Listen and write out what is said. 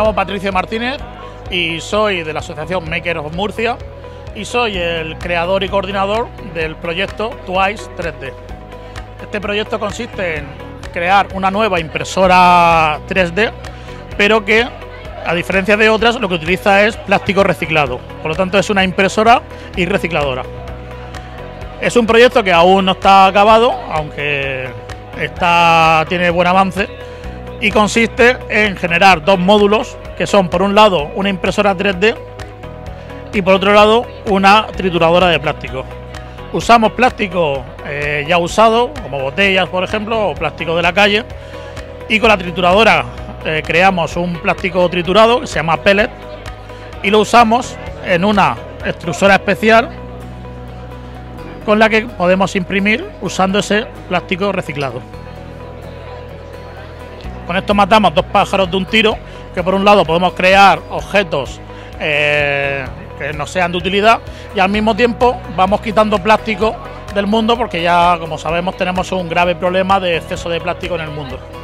llamo Patricio Martínez y soy de la asociación Makers of Murcia y soy el creador y coordinador del proyecto Twice 3D. Este proyecto consiste en crear una nueva impresora 3D, pero que, a diferencia de otras, lo que utiliza es plástico reciclado. Por lo tanto, es una impresora y recicladora. Es un proyecto que aún no está acabado, aunque tiene buen avance, y consiste en generar dos módulos, que son, por un lado, una impresora 3D y por otro lado, una trituradora de plástico. Usamos plástico ya usado, como botellas, por ejemplo, o plástico de la calle, y con la trituradora creamos un plástico triturado que se llama pellet y lo usamos en una extrusora especial con la que podemos imprimir usando ese plástico reciclado. Con esto matamos dos pájaros de un tiro, que por un lado podemos crear objetos que nos sean de utilidad y al mismo tiempo vamos quitando plástico del mundo, porque ya, como sabemos, tenemos un grave problema de exceso de plástico en el mundo.